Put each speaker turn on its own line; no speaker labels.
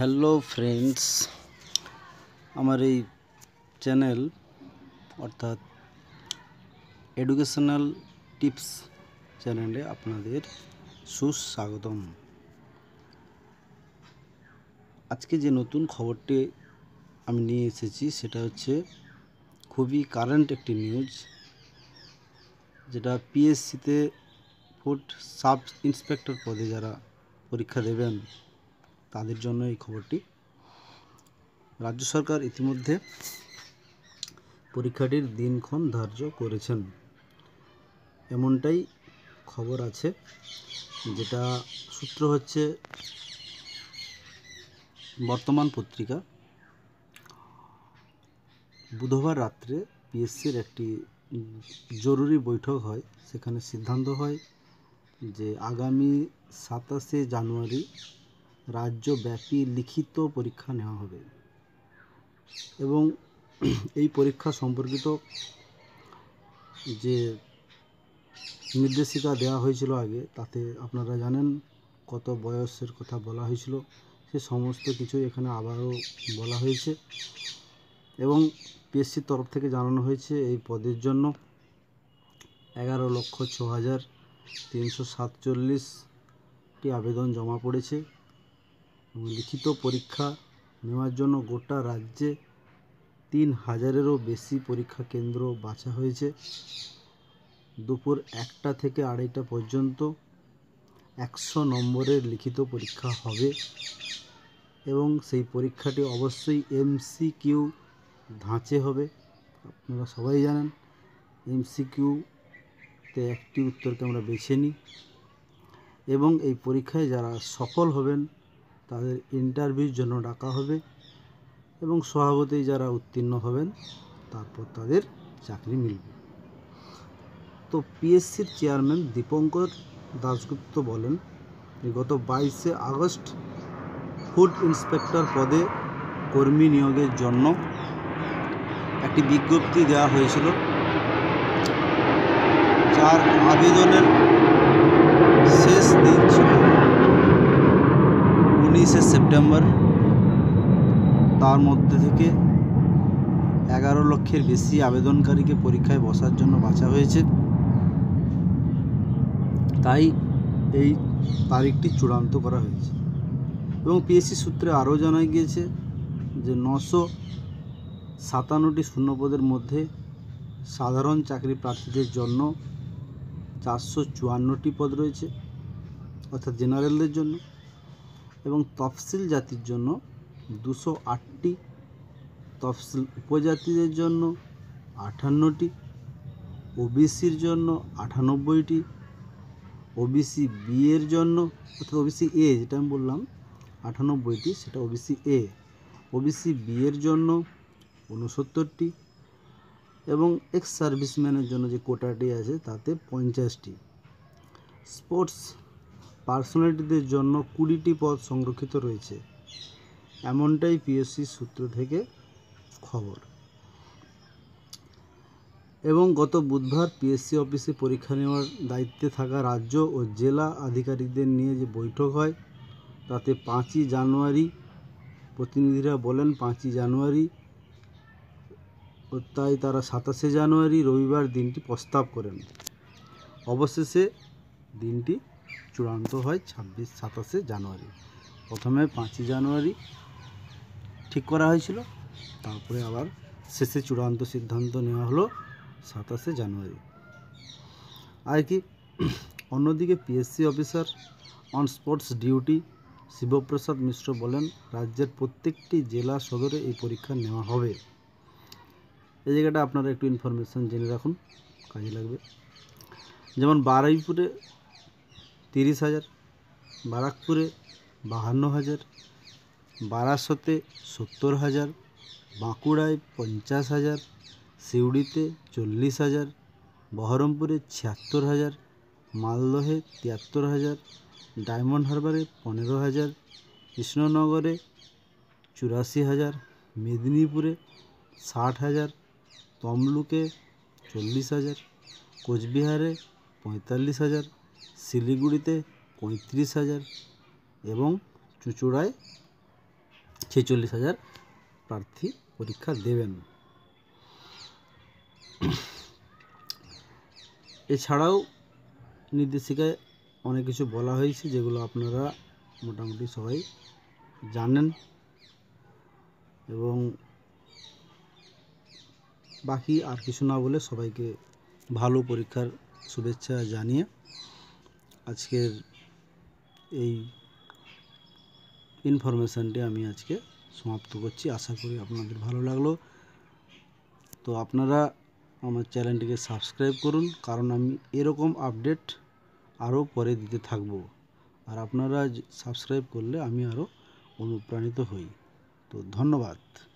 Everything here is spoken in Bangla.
হ্যালো ফ্রেন্ডস, আমার এই চ্যানেল অর্থাৎ এডুকেশনাল টিপস চ্যানেলে আপনাদের সুস্বাগতম। আজকে যে নতুন খবরটি আমি নিয়ে এসেছি সেটা হচ্ছে খুবই কারেন্ট একটি নিউজ, যেটা পিএসসিতে ফুড সাব ইন্সপেক্টর পদে যারা পরীক্ষা দেবেন তাদের জন্য এই খবরটি। রাজ্য সরকার ইতিমধ্যে পরীক্ষাটির দিনক্ষণ ধার্য করেছেন, এমনটাই খবর আছে। যেটা সূত্র হচ্ছে বর্তমান পত্রিকা। বুধবার রাত্রে পিএসসির একটি জরুরি বৈঠক হয়, সেখানে সিদ্ধান্ত হয় যে আগামী 27শে জানুয়ারি রাজ্যব্যাপী লিখিত পরীক্ষা নেওয়া হবে এবং এই পরীক্ষা সম্পর্কিত যে নির্দেশিকা দেওয়া হয়েছিল আগে, তাতে আপনারা জানেন কত বয়সের কথা বলা হয়েছিল, সে সমস্ত কিছুই এখানে আবারও বলা হয়েছে এবং পিএসসির তরফ থেকে জানানো হয়েছে এই পদের জন্য 11,06,347টি আবেদন জমা পড়েছে এবং লিখিত পরীক্ষা নেওয়ার জন্য গোটা রাজ্যে 3,000-এরও বেশি পরীক্ষা কেন্দ্র বাছা হয়েছে। দুপুর 1টা থেকে 2:30 পর্যন্ত 100 নম্বরের লিখিত পরীক্ষা হবে এবং সেই পরীক্ষাটি অবশ্যই এমসিকিউ ধাঁচে হবে। আপনারা সবাই জানেন এমসিকিউতে একটি উত্তরকে আমরা বেছে নিই এবং এই পরীক্ষায় যারা সফল হবেন তাদের ইন্টারভিউর জন্য ডাকা হবে এবং স্বভাবতই যারা উত্তীর্ণ হবেন তারপর তাদের চাকরি মিলবে। তো পিএসসির চেয়ারম্যান দীপঙ্কর দাশগুপ্ত বলেন যে গত 22শে আগস্ট ফুড ইন্সপেক্টর পদে কর্মী নিয়োগের জন্য একটি বিজ্ঞপ্তি দেওয়া হয়েছিল, যার আবেদনের শেষ দিন ছিল 19শে সেপ্টেম্বর। তার মধ্যে থেকে 11 লক্ষের বেশি আবেদনকারীকে পরীক্ষায় বসার জন্য বাছা হয়েছে, তাই এই তারিখটি চূড়ান্ত করা হয়েছে এবং পিএসসি সূত্রে আরও জানা গিয়েছে যে 957টি শূন্যপদের মধ্যে সাধারণ চাকরি প্রার্থীদের জন্য 454টি পদ রয়েছে অর্থাৎ জেনারেলদের জন্য, এবং তফসিল জাতির জন্য 208টি, তফসিল উপজাতিদের জন্য 58টি, ওবিসির জন্য 98টি, ওবিসি বি এর জন্য অর্থাৎ ওবিসি এ, যেটা আমি বললাম 98টি সেটা ওবিসি এ, ওবিসি বি এর জন্য 69টি এবং এক্স সার্ভিসম্যানের জন্য যে কোটাটি আছে তাতে 50টি, স্পোর্টস পার্সোনালিটিদের জন্য 20টি পদ সংরক্ষিত রয়েছে, এমনটাই পিএসসি সূত্র থেকে খবর। এবং গত বুধবার পিএসসি অফিসে পরীক্ষা নেওয়ার দায়িত্বে থাকা রাজ্য ও জেলা আধিকারিকদের নিয়ে যে বৈঠক হয় তাতে 5ই জানুয়ারি প্রতিনিধিরা বলেন 5ই জানুয়ারি, তাই তারা 27শে জানুয়ারি রবিবার দিনটি প্রস্তাব করেন। অবশেষে দিনটি চূড়ান্ত হয় 27শে জানুয়ারি। প্রথমে 5ই জানুয়ারি ঠিক করা হয়েছিল, তারপরে আবার শেষে চূড়ান্ত সিদ্ধান্ত নেওয়া হলো 27শে জানুয়ারি। আর কি, অন্যদিকে PSC officer on sports duty Shibaprasad Mishra বলেন রাজ্যের প্রত্যেকটি জেলা সদরে এই পরীক্ষা নেওয়া হবে। এই জায়গাটা আপনারা একটু ইনফরমেশান জেনে রাখুন, কাজে লাগবে। যেমন বারুইপুরে 30,000, বারাকপুরে 52,000, বারাসতে 70,000, বাঁকুড়ায় 50,000, সিউড়িতে 40,000, বহরমপুরে 76,000, মালদহে 73,000, ডায়মন্ড হারবারে 15,000, কৃষ্ণনগরে 84,000, মেদিনীপুরে 60,000, তমলুকে 40,000, কোচবিহারে 45,000, শিলিগুড়িতে 35,000 এবং চুঁচুড়ায় 46,000 প্রার্থী পরীক্ষা দেবেন। এছাড়াও নির্দেশিকায় অনেক কিছু বলা হয়েছে, যেগুলো আপনারা মোটামুটি সবাই জানেন, এবং বাকি আর কিছু না বলে সবাইকে ভালো পরীক্ষার শুভেচ্ছা জানিয়ে আজকের এই ইনফরমেশানটি আমি আজকে সমাপ্ত করছি। আশা করি আপনাদের ভালো লাগলো। তো আপনারা আমার চ্যানেলটিকে সাবস্ক্রাইব করুন, কারণ আমি এরকম আপডেট আরও পরে দিতে থাকব। আর আপনারা সাবস্ক্রাইব করলে আমি আরও অনুপ্রাণিত হই। তো ধন্যবাদ।